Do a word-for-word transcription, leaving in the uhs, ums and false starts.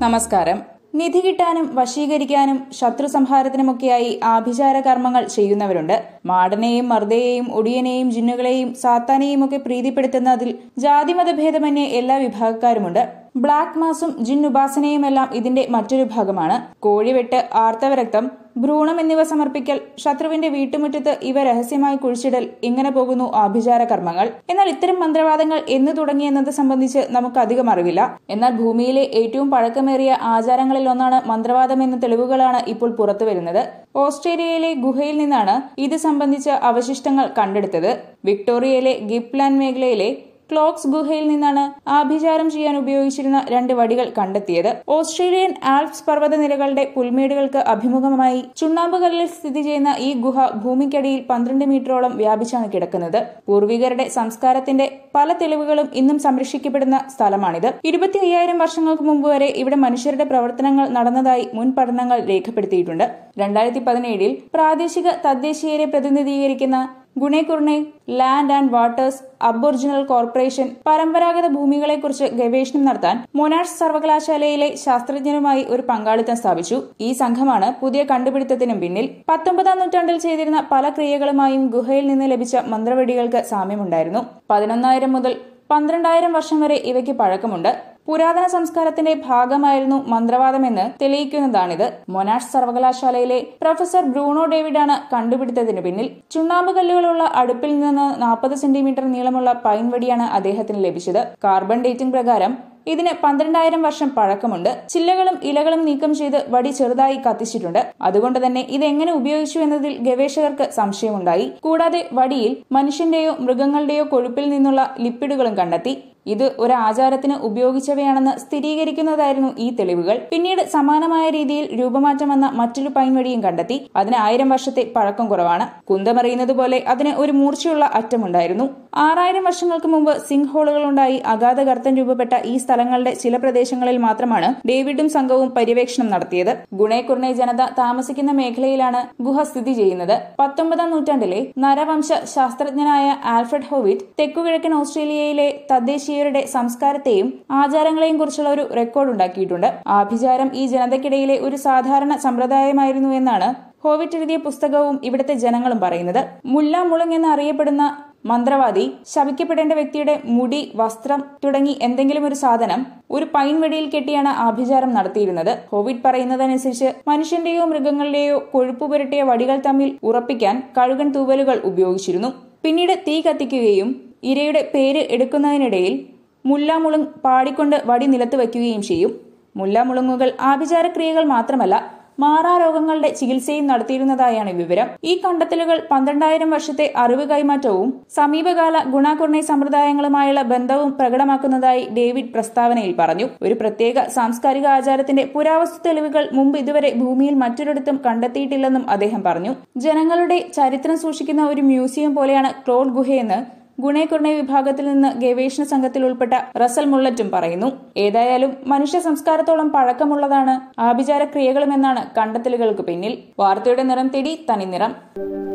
നമസ്കാരം. നിധി കിട്ടാനും വശീകരിക്കാനും ശത്രു സംഹാരത്തിനുമൊക്കെയായി ആഭിചാര കർമ്മങ്ങൾ ചെയ്യുന്നവരുണ്ട്. മാടനെയും മർദ്ദയെയും ഒടിയനെയും ജിന്നുകളെയും സാത്താനെയും ഒക്കെ പ്രീതിപ്പെടുത്തുന്നതിൽ ജാതിമതഭേദമന്യേ എല്ലാ വിഭാഗക്കാരുമുണ്ട്. ബ്ലാക്ക് മാസും ജിൻ ഉപാസനയുമെല്ലാം ഇതിന്റെ മറ്റൊരു ഭാഗമാണ്. കോഴിവെട്ട്, ആർത്തവരക്തം, ഭ്രൂണം എന്നിവ സമർപ്പിക്കൽ, ശത്രുവിന്റെ വീട്ടുമുറ്റത്ത് ഇവ രഹസ്യമായി കുഴിച്ചിടൽ, ഇങ്ങനെ പോകുന്നു ആഭിചാര കർമ്മങ്ങൾ. എന്നാൽ ഇത്തരം മന്ത്രവാദങ്ങൾ എന്ന് തുടങ്ങിയെന്നത് സംബന്ധിച്ച് നമുക്ക് അധികം അറിവില്ല. എന്നാൽ ഭൂമിയിലെ ഏറ്റവും പഴക്കമേറിയ ആചാരങ്ങളിൽ ഒന്നാണ് മന്ത്രവാദം എന്ന തെളിവുകളാണ് ഇപ്പോൾ പുറത്തുവരുന്നത്. ഓസ്ട്രേലിയയിലെ ഗുഹയിൽ നിന്നാണ് ഇത് സംബന്ധിച്ച അവശിഷ്ടങ്ങൾ കണ്ടെടുത്തത്. വിക്ടോറിയയിലെ ഗിപ്ലാൻഡ് മേഖലയിലെ ക്ലോക്സ് ഗുഹയിൽ നിന്നാണ് ആഭിചാരം ചെയ്യാൻ ഉപയോഗിച്ചിരുന്ന രണ്ട് വടികൾ കണ്ടെത്തിയത്. ഓസ്ട്രേലിയൻ ആൽപ്സ് പർവ്വതനിരകളുടെ പുൽമേടുകൾക്ക് അഭിമുഖമായി ചുണ്ണാമ്പുകല്ലിൽ സ്ഥിതി ചെയ്യുന്ന ഈ ഗുഹ ഭൂമിക്കടിയിൽ പന്ത്രണ്ട് മീറ്ററോളം വ്യാപിച്ചാണ് കിടക്കുന്നത്. പൂർവികരുടെ സംസ്കാരത്തിന്റെ പല തെളിവുകളും ഇന്നും സംരക്ഷിക്കപ്പെടുന്ന സ്ഥലമാണിത്. ഇരുപത്തി അയ്യായിരം വർഷങ്ങൾക്ക് മുമ്പ് വരെ ഇവിടെ മനുഷ്യരുടെ പ്രവർത്തനങ്ങൾ നടന്നതായി മുൻ പഠനങ്ങൾ രേഖപ്പെടുത്തിയിട്ടുണ്ട്. രണ്ടായിരത്തി പതിനേഴിൽ പ്രാദേശിക തദ്ദേശീയരെ പ്രതിനിധീകരിക്കുന്ന Gunaikurnai land and waters aboriginal corporation പരമ്പരാഗത ഭൂമികളെക്കുറിച്ച് ഗവേഷണം നടത്താൻ മൊനാഷ് സർവകലാശാലയിലെ ശാസ്ത്രജ്ഞരുമായി ഒരു പങ്കാളിത്തം സ്ഥാപിച്ചു. ഈ സംഘമാണ് പുതിയ കണ്ടുപിടുത്തത്തിനും പിന്നിൽ. പത്തൊമ്പതാം നൂറ്റാണ്ടിൽ ചെയ്തിരുന്ന പല ക്രിയകളുമായും ഗുഹയിൽ നിന്ന് ലഭിച്ച മന്ത്രവെടികൾക്ക് സാമ്യമുണ്ടായിരുന്നു. പതിനൊന്നായിരം മുതൽ പന്ത്രണ്ടായിരം വർഷം വരെ ഇവയ്ക്ക് പഴക്കമുണ്ട്. പുരാതന സംസ്കാരത്തിന്റെ ഭാഗമായിരുന്നു മന്ത്രവാദമെന്ന് തെളിയിക്കുന്നതാണിത്. മൊനാഷ് സർവകലാശാലയിലെ പ്രൊഫസർ ബ്രൂണോ ഡേവിഡാണ് കണ്ടുപിടുത്തത്തിന് പിന്നിൽ. ചുണ്ണാമ്പ് കല്ലുകളുള്ള അടുപ്പിൽ നിന്ന് നാൽപ്പത് സെന്റിമീറ്റർ നീളമുള്ള പൈൻ വടിയാണ് അദ്ദേഹത്തിന് ലഭിച്ചത്. കാർബൺ ഡേറ്റിംഗ് പ്രകാരം ഇതിന് പന്ത്രണ്ടായിരം വർഷം പഴക്കമുണ്ട്. ചില്ലകളും ഇലകളും നീക്കം ചെയ്ത് വടി ചെറുതായി കത്തിച്ചിട്ടുണ്ട്. അതുകൊണ്ട് തന്നെ ഇതെങ്ങനെ ഉപയോഗിച്ചു എന്നതിൽ ഗവേഷകർക്ക് സംശയമുണ്ടായി. കൂടാതെ വടിയിൽ മനുഷ്യന്റെയോ മൃഗങ്ങളുടെയോ കൊഴുപ്പിൽ നിന്നുള്ള ലിപ്പിഡുകളും കണ്ടെത്തി. ഇത് ഒരു ആചാരത്തിന് ഉപയോഗിച്ചവയാണെന്ന് സ്ഥിരീകരിക്കുന്നതായിരുന്നു ഈ തെളിവുകൾ. പിന്നീട് സമാനമായ രീതിയിൽ രൂപമാറ്റം വന്ന മറ്റൊരു പൈൻവടിയും കണ്ടെത്തി. അതിന് ആയിരം വർഷത്തെ പഴക്കം കുറവാണ്. കുന്തമറിയുന്നത് പോലെ അതിന് ഒരു മൂർച്ചയുള്ള അറ്റമുണ്ടായിരുന്നു. ആറായിരം വർഷങ്ങൾക്ക് മുമ്പ് സിങ്ക് ഹോളുകളുണ്ടായി അഗാധ ഗർത്തം രൂപപ്പെട്ട ഈ സ്ഥലങ്ങളുടെ ചില പ്രദേശങ്ങളിൽ മാത്രമാണ് ഡേവിഡും സംഘവും പര്യവേക്ഷണം നടത്തിയത്. ഗുണേകുർണെ ജനത താമസിക്കുന്ന മേഖലയിലാണ് ഗുഹ സ്ഥിതി ചെയ്യുന്നത്. പത്തൊമ്പതാം നൂറ്റാണ്ടിലെ നരവംശ ശാസ്ത്രജ്ഞനായ ആൽഫ്രഡ് ഹോവിറ്റ് തെക്കുകിഴക്കൻ ഓസ്ട്രേലിയയിലെ തദ്ദേശീയ യുടെ സംസ്കാരത്തെയും ആചാരങ്ങളെയും കുറിച്ചുള്ള ഒരു റെക്കോർഡ് ഉണ്ടാക്കിയിട്ടുണ്ട്. ആഭിചാരം ഈ ജനതയ്ക്കിടയിലെ ഒരു സാധാരണ സമ്പ്രദായമായിരുന്നു എന്നാണ് ഹോവിറ്റ് എഴുതിയ പുസ്തകവും ഇവിടുത്തെ ജനങ്ങളും പറയുന്നത്. മുല്ല മുളുങ് എന്ന് അറിയപ്പെടുന്ന മന്ത്രവാദി ശപിക്കപ്പെടേണ്ട വ്യക്തിയുടെ മുടി, വസ്ത്രം തുടങ്ങി എന്തെങ്കിലും ഒരു സാധനം ഒരു പൈൻ വെടിയിൽ കെട്ടിയാണ് ആഭിചാരം നടത്തിയിരുന്നത്. ഹോവിറ്റ് പറയുന്നതനുസരിച്ച് മനുഷ്യന്റെയോ മൃഗങ്ങളുടെയോ കൊഴുപ്പ് പുരട്ടിയ വടികൾ തമ്മിൽ ഉറപ്പിക്കാൻ കഴുകൻ തൂവലുകൾ ഉപയോഗിച്ചിരുന്നു. പിന്നീട് തീ കത്തിക്കുകയും ഇരയുടെ പേര് എടുക്കുന്നതിനിടയിൽ മുല്ലാമുളുങ് പാടിക്കൊണ്ട് വടി നിലത്ത് വയ്ക്കുകയും ചെയ്യും. മുല്ലാമുളുങ്ങുകൾ ആഭിചാരക്രിയകൾ മാത്രമല്ല, മാറാരോഗങ്ങളുടെ ചികിത്സയും നടത്തിയിരുന്നതായാണ് വിവരം. ഈ കണ്ടെത്തലുകൾ പന്ത്രണ്ടായിരം വർഷത്തെ അറിവ് കൈമാറ്റവും സമീപകാല ഗുണാകുർണെ സമ്പ്രദായങ്ങളുമായുള്ള ബന്ധവും പ്രകടമാക്കുന്നതായി ഡേവിഡ് പ്രസ്താവനയിൽ പറഞ്ഞു. ഒരു പ്രത്യേക സാംസ്കാരിക ആചാരത്തിന്റെ പുരാവസ്തു തെളിവുകൾ മുമ്പ് ഇതുവരെ ഭൂമിയിൽ മറ്റൊരിടത്തും കണ്ടെത്തിയിട്ടില്ലെന്നും അദ്ദേഹം പറഞ്ഞു. ജനങ്ങളുടെ ചരിത്രം സൂക്ഷിക്കുന്ന ഒരു മ്യൂസിയം പോലെയാണ് ക്ലോഡ് ഗുഹയെന്ന് ഗുണേകുർണെ വിഭാഗത്തിൽ നിന്ന് ഗവേഷണ സംഘത്തിൽ ഉൾപ്പെട്ട റസൽ മുള്ളറ്റും പറയുന്നു. ഏതായാലും മനുഷ്യ സംസ്കാരത്തോളം പഴക്കമുള്ളതാണ് ആഭിചാര ക്രിയകളുമെന്നാണ് കണ്ടെത്തലുകൾക്ക് പിന്നിൽ. വാർത്തയുടെ നിറം തേടി തനിനിറം.